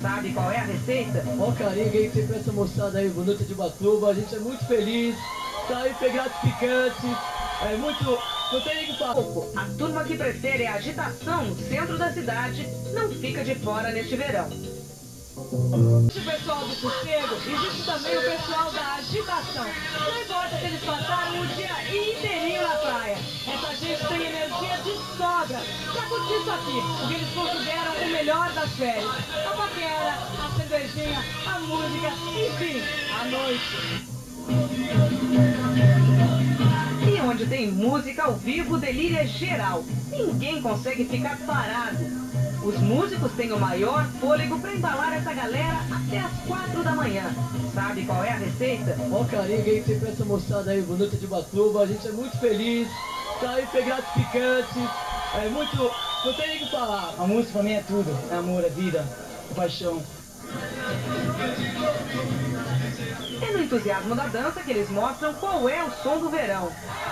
Sabe qual é a receita? Ó o carinho que a gente tem pra essa moçada aí bonita de Ubatuba. A gente é muito feliz, tá hiper gratificante. É muito... não tem nem o que falar. A turma que prefere a agitação no centro da cidade não fica de fora neste verão. Existe o pessoal do sossego, existe também o pessoal da agitação. Não importa se eles passaram o dia inteirinho na praia. Essa gente tem energia de sobra pra curtir isso aqui, o que eles consideram o melhor das férias. A paquera, a cervejinha, a música, enfim, a noite. E onde tem música ao vivo, o delírio é geral. Ninguém consegue ficar parado. Os músicos têm o maior fôlego para embalar essa galera até as 4 da manhã. Sabe qual é a receita? Ó o carinho que a gente tem pra essa moçada aí bonita de Ubatuba. A gente é muito feliz, tá hiper gratificante. É muito... não tem nem o que falar. A música pra mim é tudo. É amor, é vida, é paixão. É no entusiasmo da dança que eles mostram qual é o som do verão.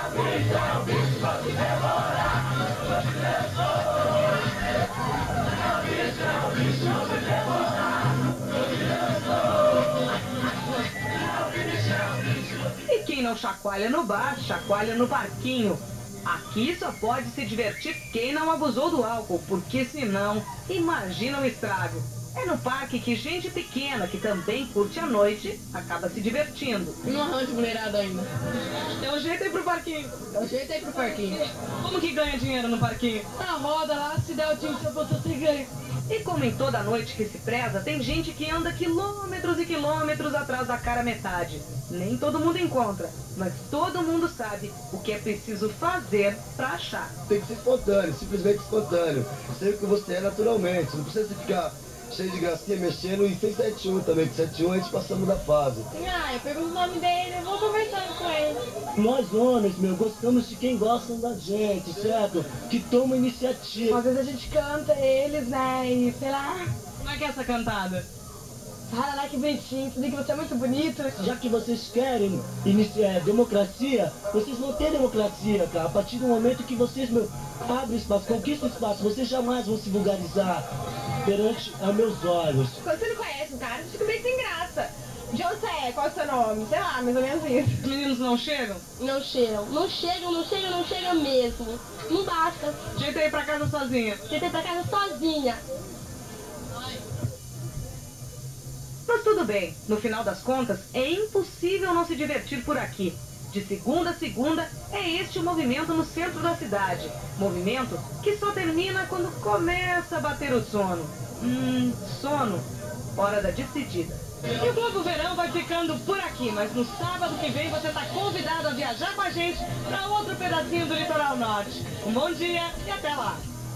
E quem não chacoalha no bar, chacoalha no parquinho. Aqui só pode se divertir quem não abusou do álcool, porque senão, imagina o estrago. É no parque que gente pequena, que também curte a noite, acaba se divertindo. E não arranja mulherada ainda. É um jeito aí pro parquinho. É o jeito aí pro parquinho. Como que ganha dinheiro no parquinho? Na roda lá, se der o time que você ganha. E como em toda noite que se preza, tem gente que anda quilômetros e quilômetros atrás da cara metade. Nem todo mundo encontra, mas todo mundo sabe o que é preciso fazer pra achar. Tem que ser espontâneo, simplesmente espontâneo. Ser o que você é naturalmente, não precisa ficar cheio de gracinha mexendo. E 671 também, que 71 a gente passamos da fase. Eu pergunto o nome dele, eu vou conversando com ele. Nós homens, gostamos de quem gosta da gente, certo? Que toma iniciativa. Às vezes a gente canta eles, né, e sei lá. Como é que é essa cantada? Fala lá que bonitinho, tudo que você é muito bonito. Já que vocês querem iniciar democracia, vocês vão ter democracia, cara. A partir do momento que vocês, abrem espaço, conquistam espaço, vocês jamais vão se vulgarizar perante aos meus olhos. Quando você não conhece o cara, você fica meio sem graça. De onde você é? Qual é o seu nome? Sei lá, mais ou menos isso. Os meninos não chegam? Não chegam. Não chegam mesmo. Não basta. Jeito aí pra casa sozinha. Você tem pra casa sozinha. Mas tudo bem, no final das contas, é impossível não se divertir por aqui. De segunda a segunda, é este o movimento no centro da cidade. Movimento que só termina quando começa a bater o sono. Sono. Hora da despedida. E o Globo Verão vai ficando por aqui, mas no sábado que vem você está convidado a viajar com a gente para outro pedacinho do Litoral Norte. Um bom dia e até lá!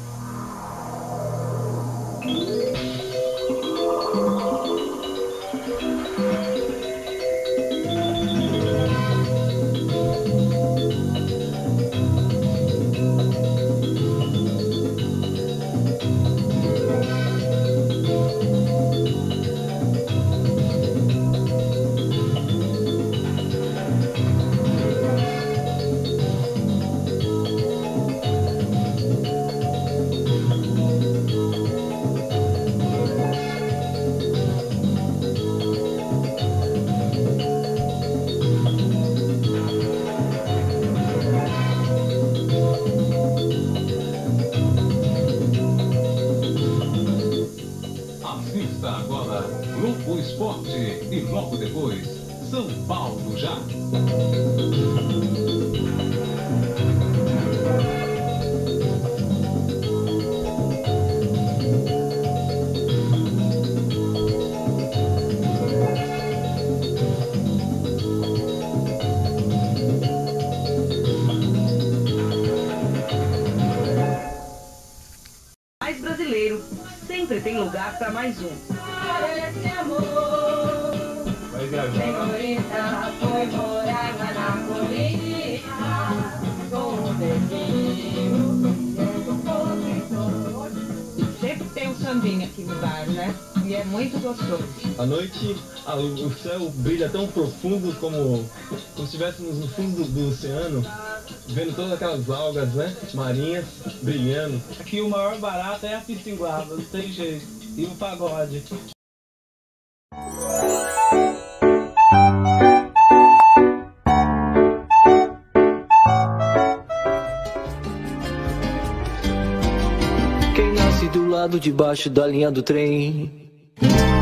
Assista agora Globo Esporte e logo depois São Paulo Já. Mais brasileiro, sempre tem lugar para mais um. Vai viajar. Sempre tem um sambinha aqui no bar, né? E é muito gostoso. À noite, o céu brilha tão profundo como se estivéssemos no fundo do oceano, vendo todas aquelas algas, né, marinhas brilhando. Aqui o maior barato é a Piscinguaba, não tem jeito. E o pagode. Quem nasce do lado de baixo da linha do trem